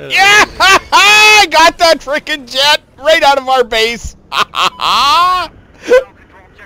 Yeah! I got that freaking jet right out of our base.